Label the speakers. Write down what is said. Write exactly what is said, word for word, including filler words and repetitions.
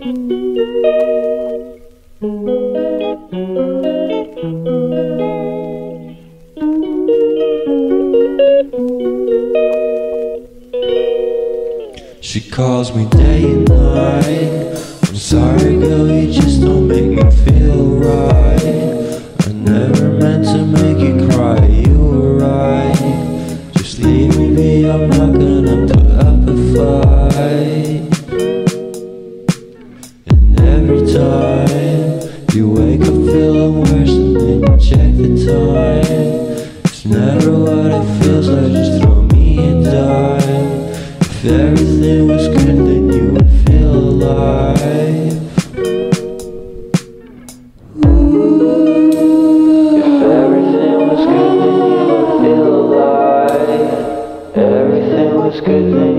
Speaker 1: She calls me day and night. I'm sorry girl, you just don't make me feel right. I never meant to make you cry, you were right. Just leave me be, I'm not gonna put up a fight. And every time you wake up feeling worse and then you check the time. It's never what it feels like, just throw me a dime. If everything was good, then you would feel alive. If everything was good, then you would feel alive. Everything was good, then